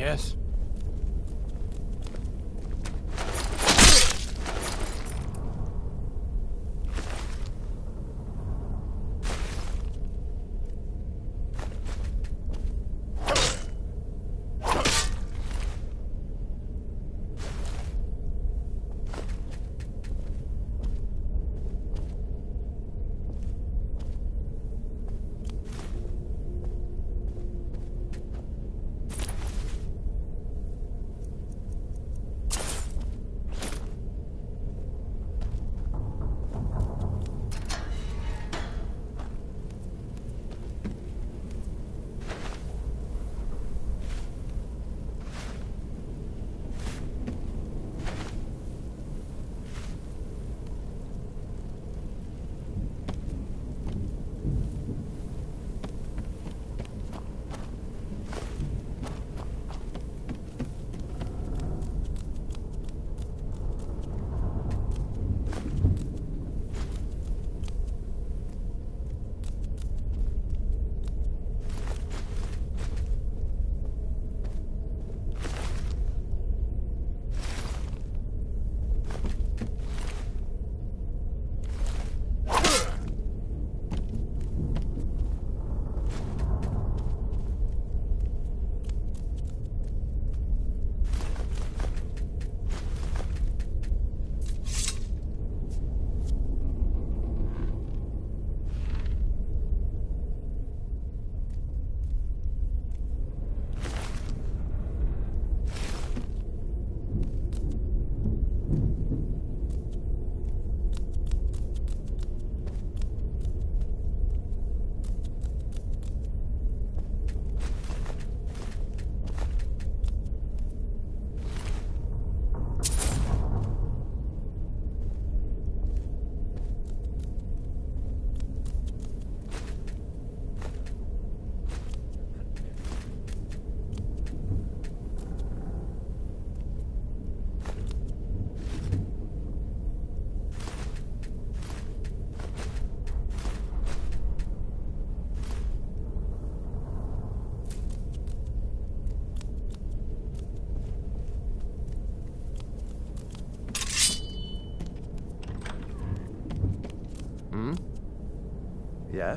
guess. Yeah?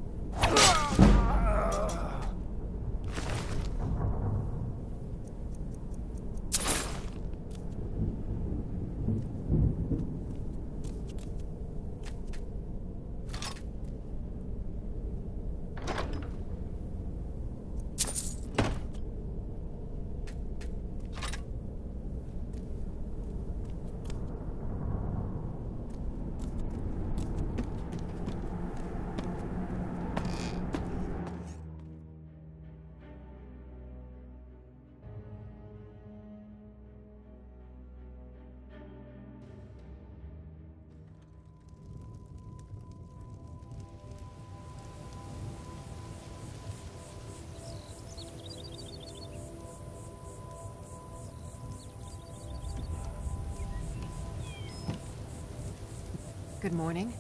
Good morning.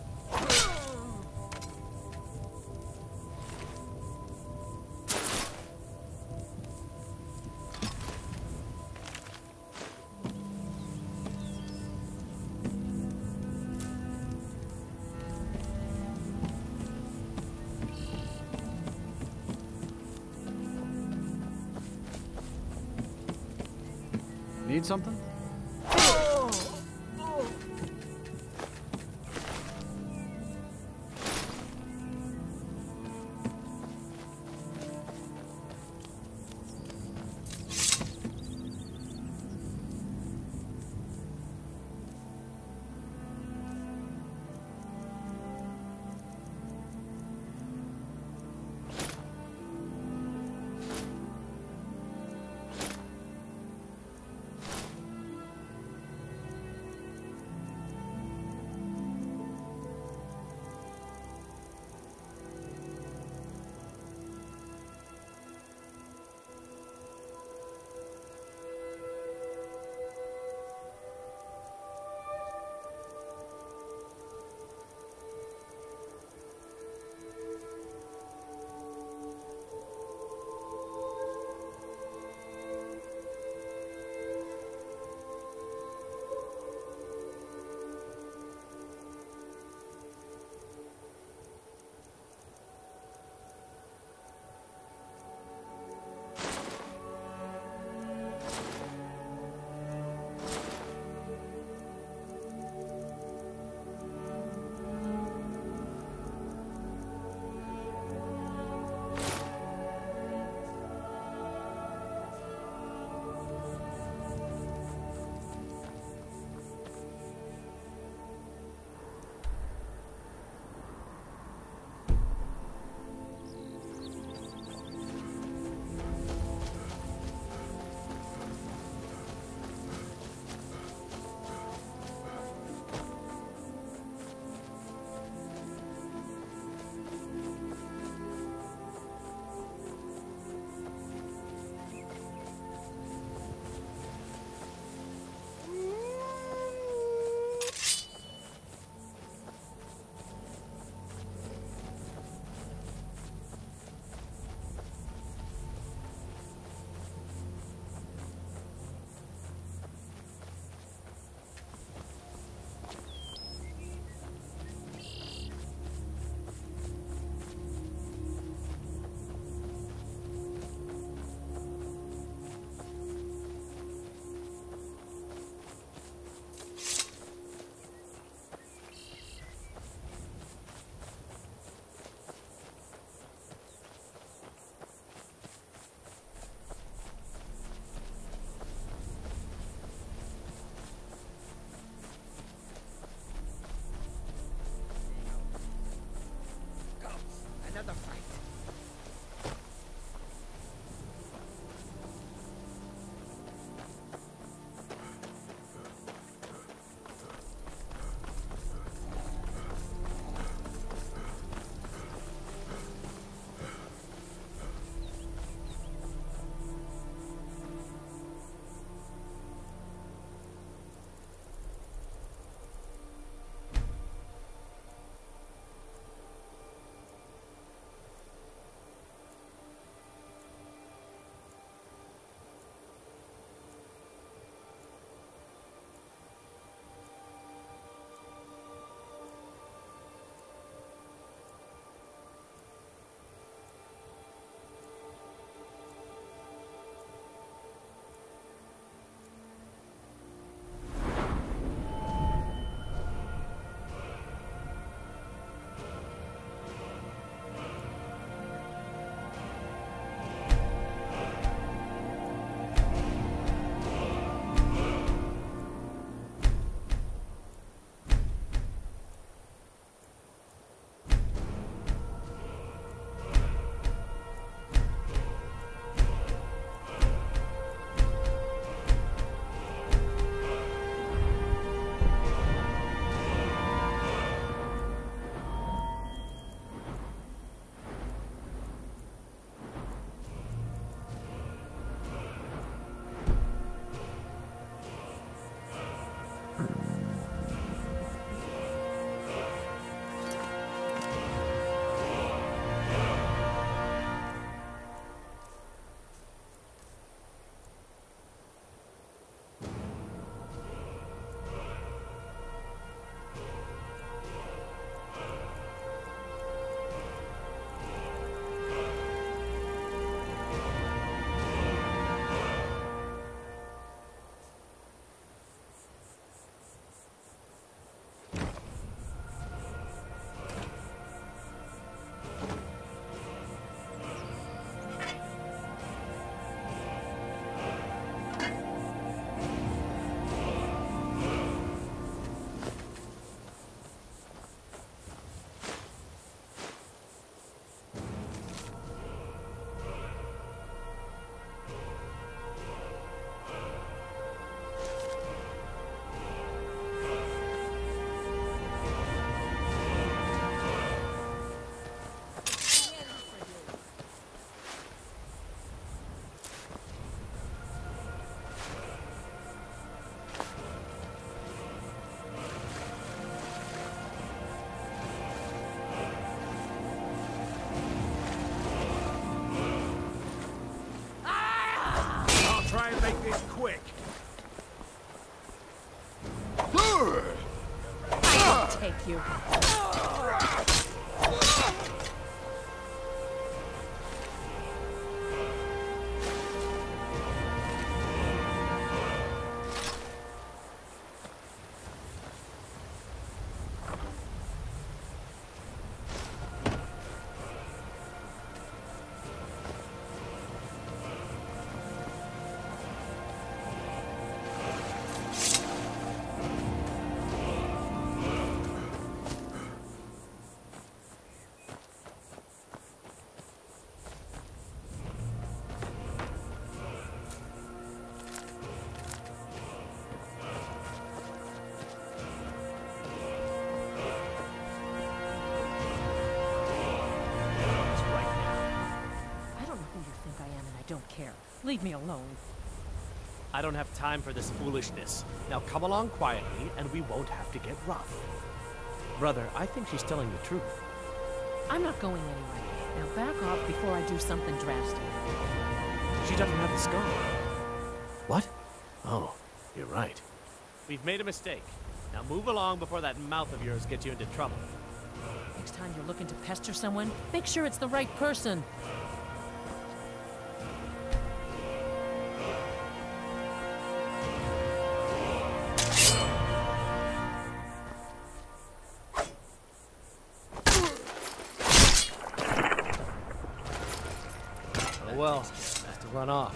Need something? take you. Don't care. Leave me alone. I don't have time for this foolishness. Now come along quietly, and we won't have to get rough. Brother, I think she's telling the truth. I'm not going anywhere. Now back off before I do something drastic. She doesn't have the scar. What? Oh, you're right. We've made a mistake. Now move along before that mouth of yours gets you into trouble. Next time you're looking to pester someone, make sure it's the right person. Well, has to run off.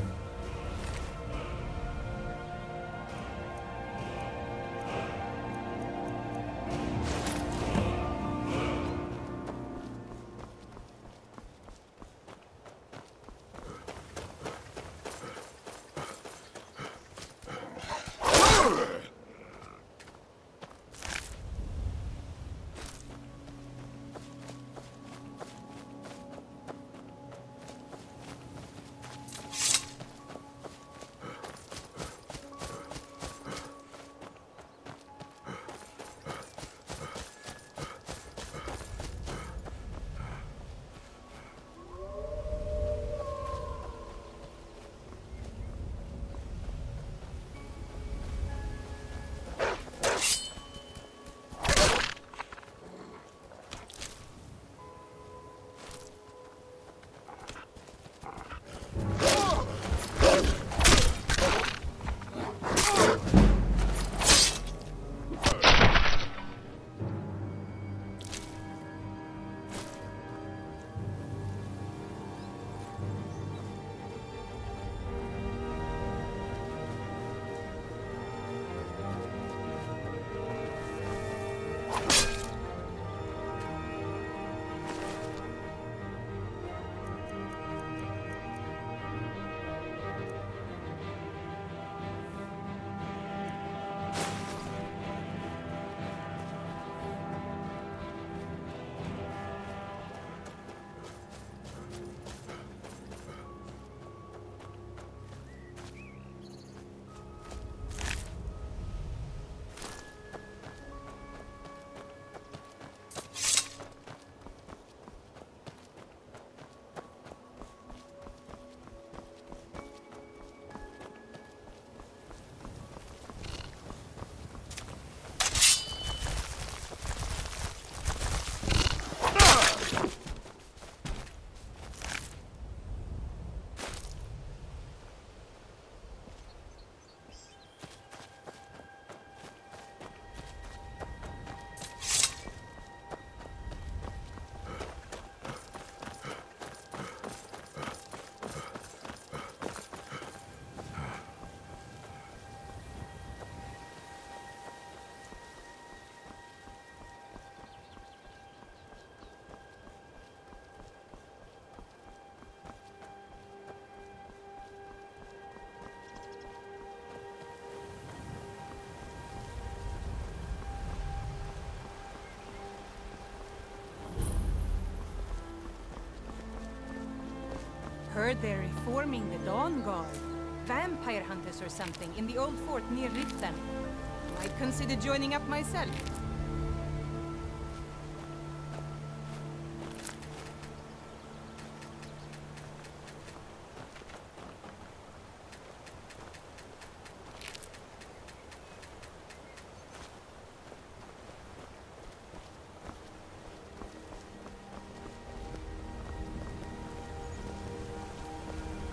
Heard they're reforming the Dawn Guard. Vampire hunters or something in the old fort near Riften. Might consider joining up myself.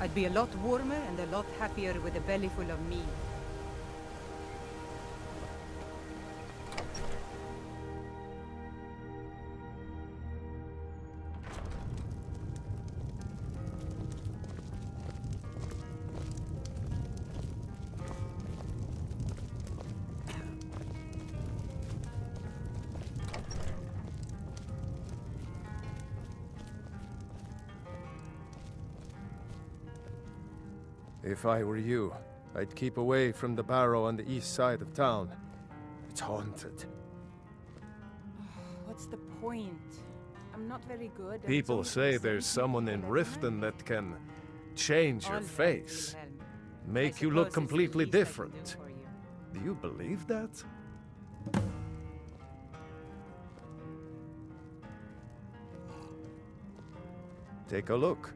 I'd be a lot warmer and a lot happier with a belly full of meat. If I were you, I'd keep away from the barrow on the east side of town. It's haunted. What's the point? I'm not very good. and it's People only say the there's same someone people in that Riften night. that can change your All right, face, Wilhelm. make I you look suppose it's the completely least I can do different. for you. Do you believe that? Take a look.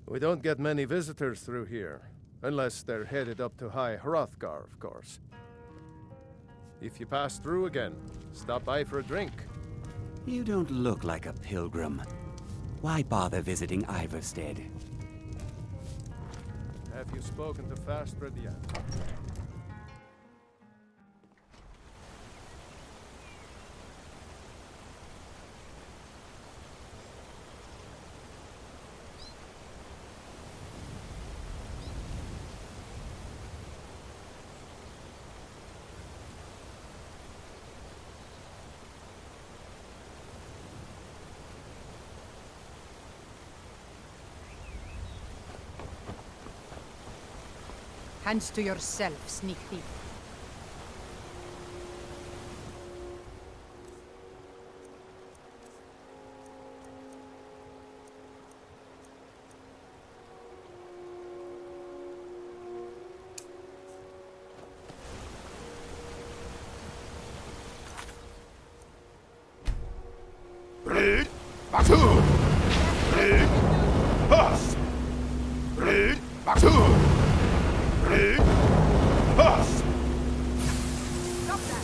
We don't get many visitors through here, unless they're headed up to High Hrothgar, of course. If you pass through again, stop by for a drink. You don't look like a pilgrim. Why bother visiting Ivarstead? Have you spoken to Fastred yet? Hands to yourself, sneak thief. Stop that!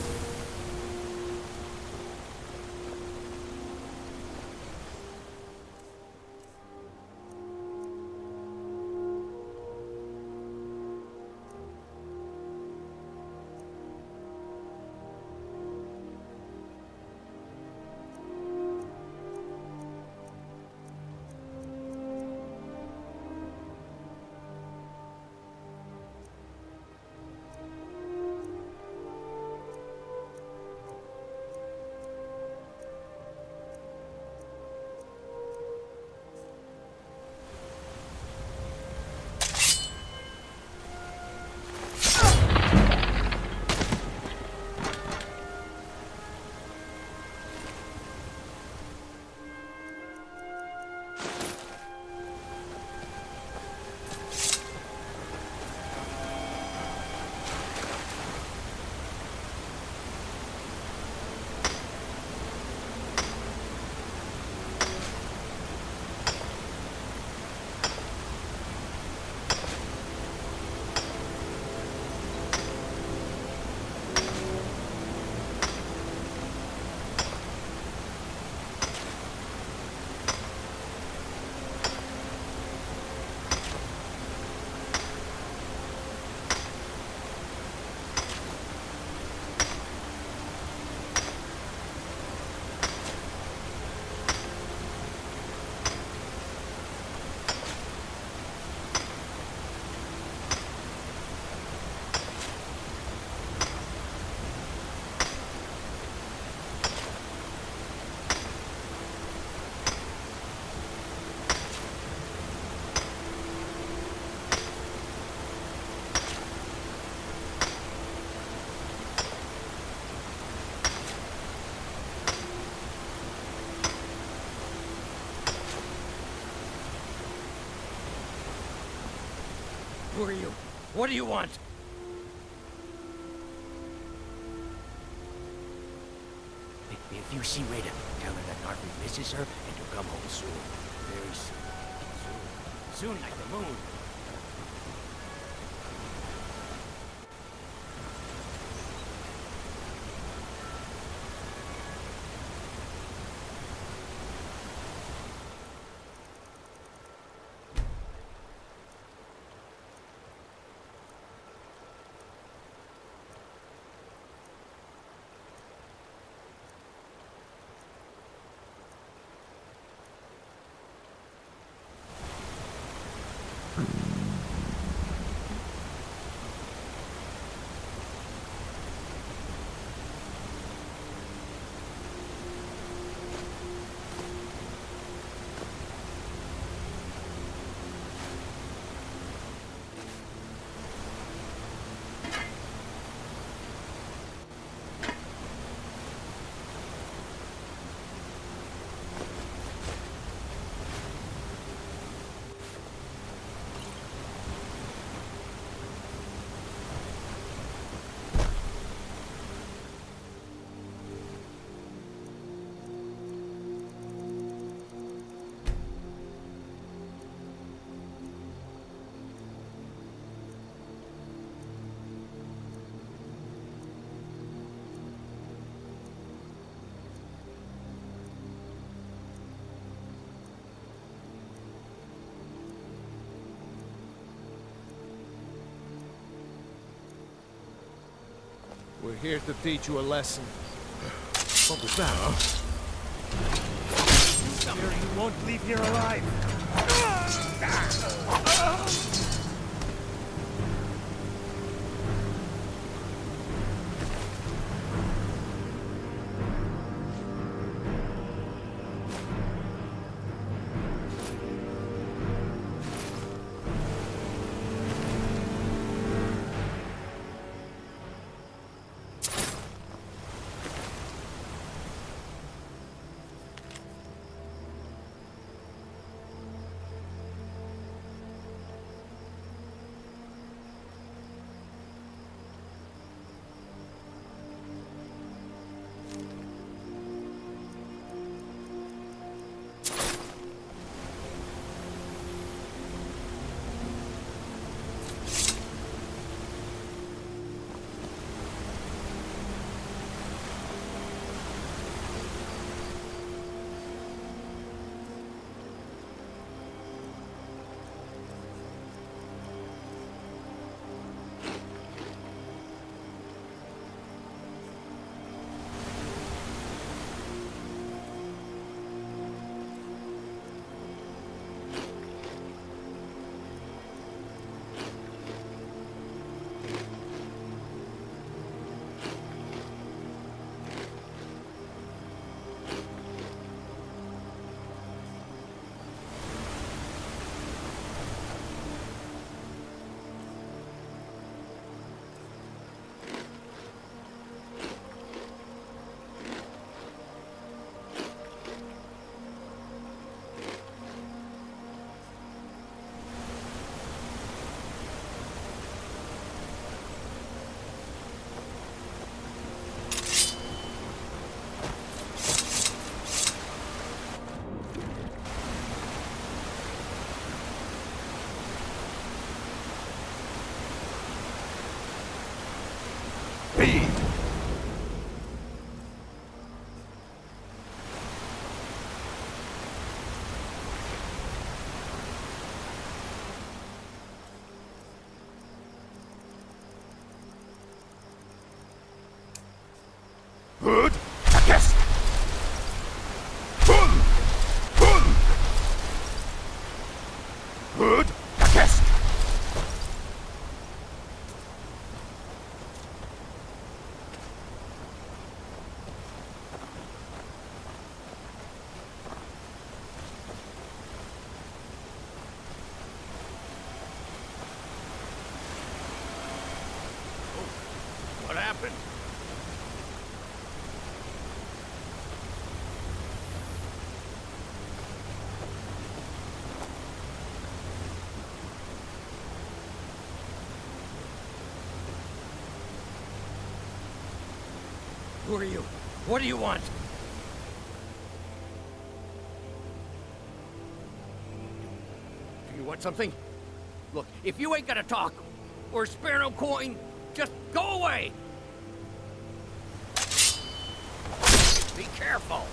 Who are you? What do you want? If you see Rita, tell her that Narfrid misses her and to come home soon. Very soon. Soon like the moon. We're here to teach you a lesson. What was that, huh? You won't leave here alive. Hood! Yes! Boom! Boom! Hood! Yes! What happened? Who are you? What do you want? Do you want something? Look, if you ain't gonna talk, or spare no coin, just go away! Be careful!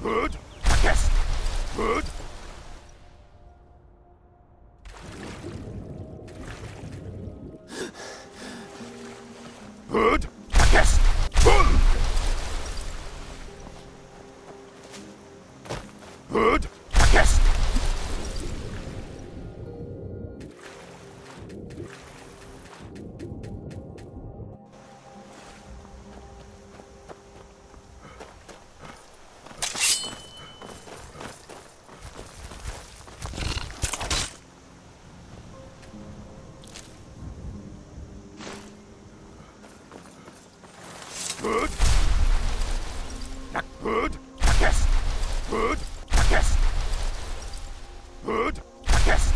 Good. Yes. Good. Good. Yes. Good. Good. Yes. Good. Good. Yes. Good. Yes. Good. Yes.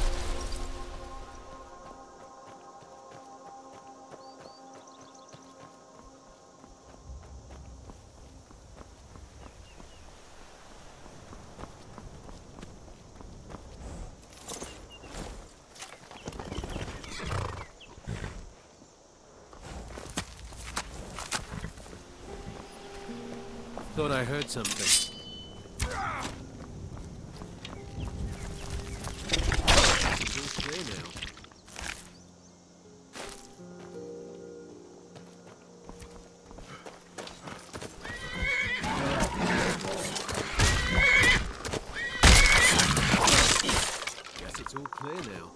Thought I heard something. It's all clear now. Guess it's all clear now.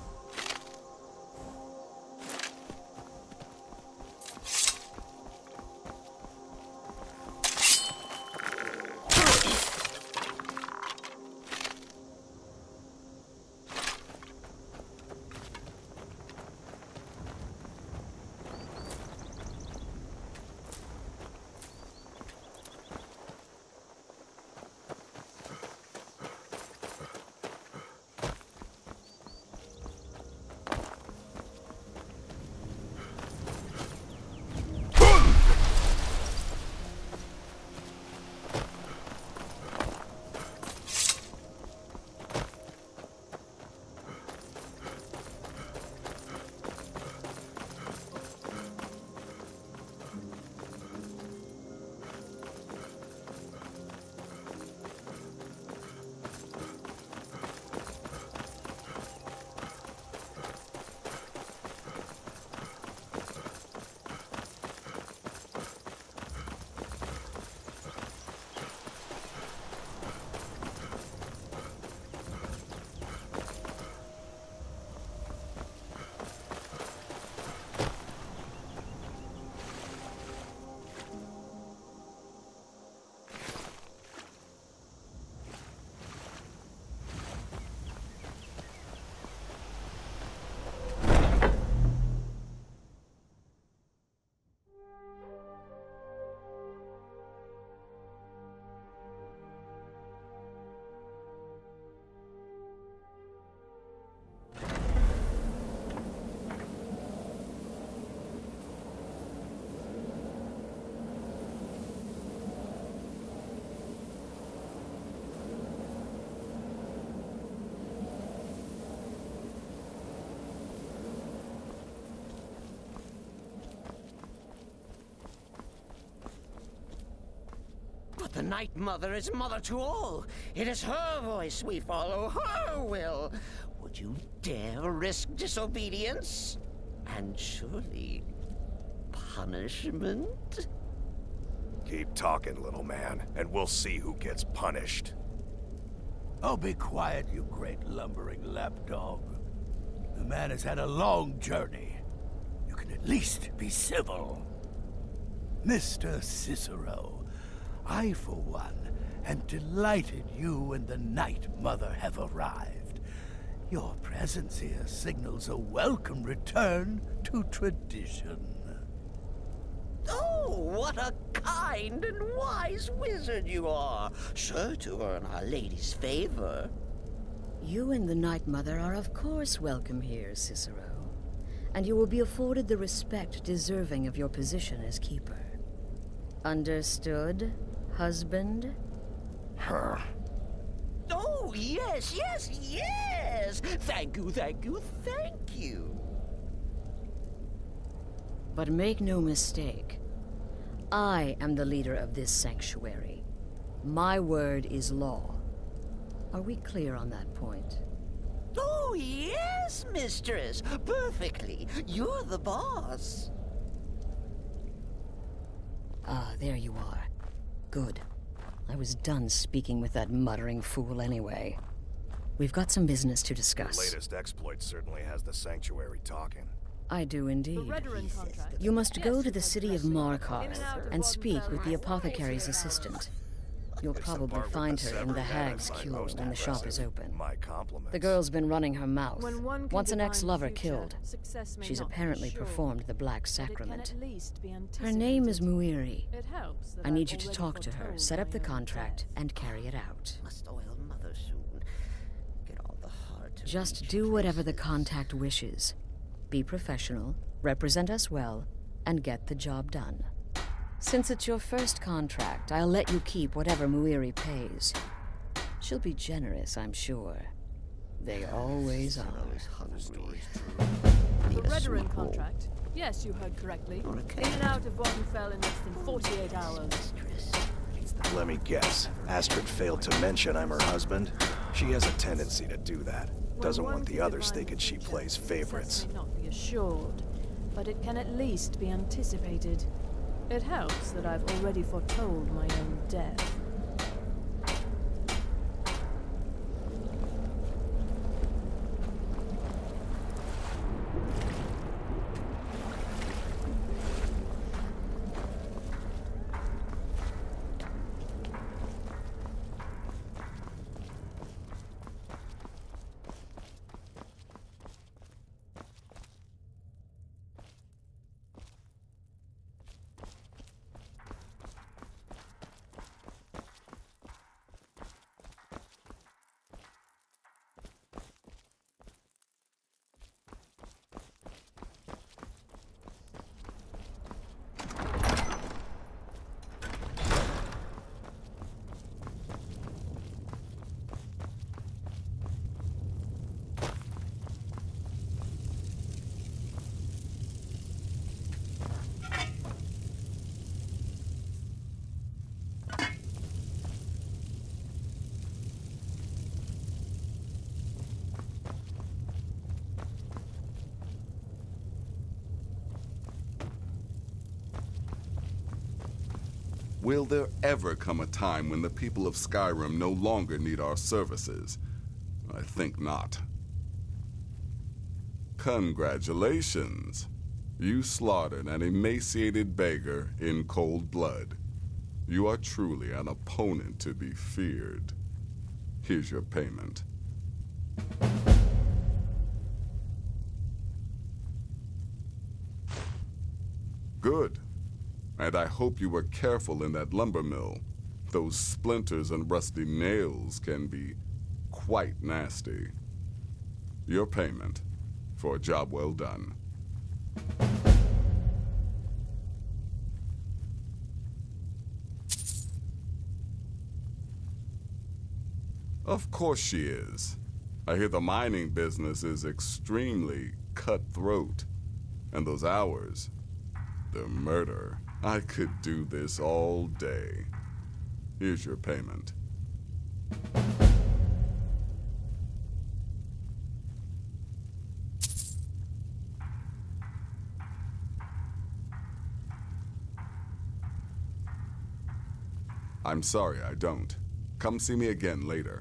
The Night Mother is mother to all. It is her voice we follow, her will. Would you dare risk disobedience? And surely punishment? Keep talking, little man, and we'll see who gets punished. Oh, be quiet, you great lumbering lapdog. The man has had a long journey. You can at least be civil. Mr. Cicero, I, for one, am delighted you and the Night Mother have arrived. Your presence here signals a welcome return to tradition. Oh, what a kind and wise wizard you are, sure to earn Our Lady's favor. You and the Night Mother are of course welcome here, Cicero, and you will be afforded the respect deserving of your position as keeper. Understood, husband? Her. Oh, yes, yes, yes! Thank you, thank you, thank you! But make no mistake, I am the leader of this sanctuary. My word is law. Are we clear on that point? Oh, yes, mistress. Perfectly. You're the boss. Ah, there you are. Good. I was done speaking with that muttering fool anyway. We've got some business to Your discuss. latest exploit certainly has the Sanctuary talking. I do indeed. Redoran contract. You must go Yes, to the you city heard of correctly. Markarth In and out of and speak with the Voddenfell. apothecary's assistant. You'll It's the probably part with find the her in the severed head I Hag's find Cure most when the shop is impressive. open. My compliments. The girl's been running her mouth. When one can Once an divine ex-lover the future, killed, success may she's not be apparently assured, performed the Black but it can Sacrament. at least be Her name is anticipated. Muiri. It helps that I I've need you to already talk to her, foretold set up my the own contract, death. and carry it out. Must oil mother soon. Get all the heart to Just reach do whatever the places. contact wishes. Be professional, represent us well, and get the job done. Since it's your first contract, I'll let you keep whatever Muiri pays. She'll be generous, I'm sure. They always are. The Redoran contract. Yes, you heard correctly. In and out of Voddenfell in less than 48 hours. Let me guess. Astrid failed to mention I'm her husband. She has a tendency to do that. Doesn't When want one the can others divine thinking the she future, plays success favorites. may not be assured, but it can at least be anticipated. It helps that I've already foretold my own death. Will there ever come a time when the people of Skyrim no longer need our services? I think not. Congratulations. You slaughtered an emaciated beggar in cold blood. You are truly an opponent to be feared. Here's your payment. Good. And I hope you were careful in that lumber mill. Those splinters and rusty nails can be quite nasty. Your payment for a job well done. Of course she is. I hear the mining business is extremely cutthroat. And those hours, the murder. I could do this all day. Here's your payment. I'm sorry I don't. Come see me again later.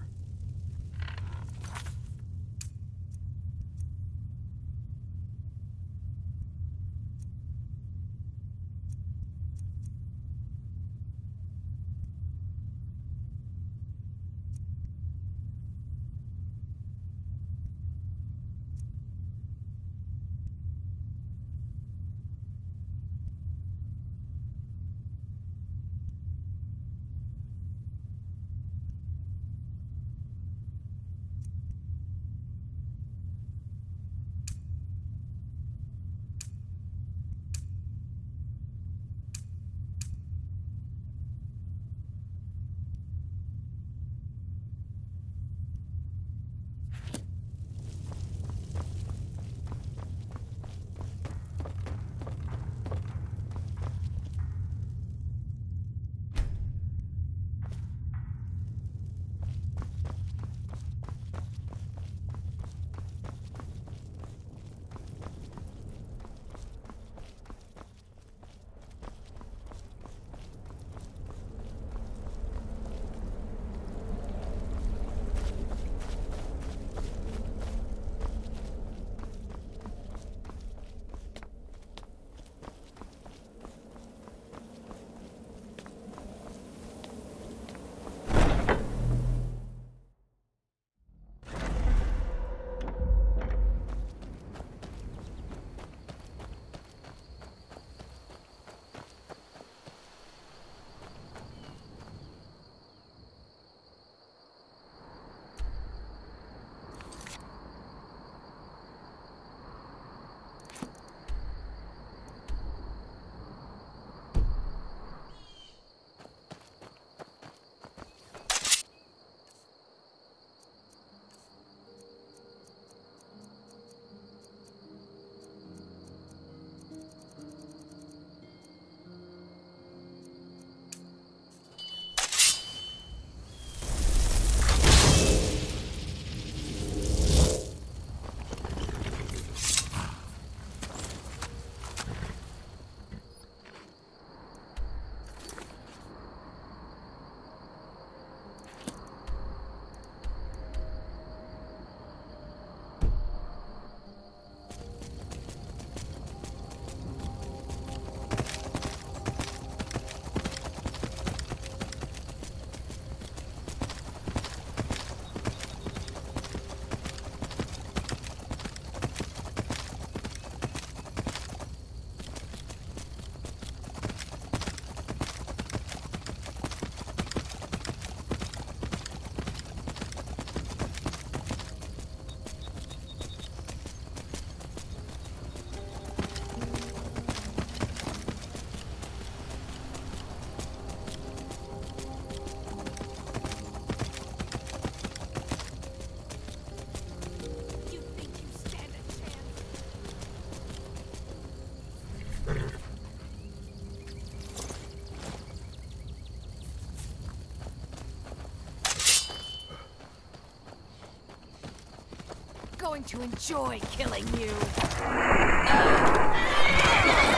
going to enjoy killing you.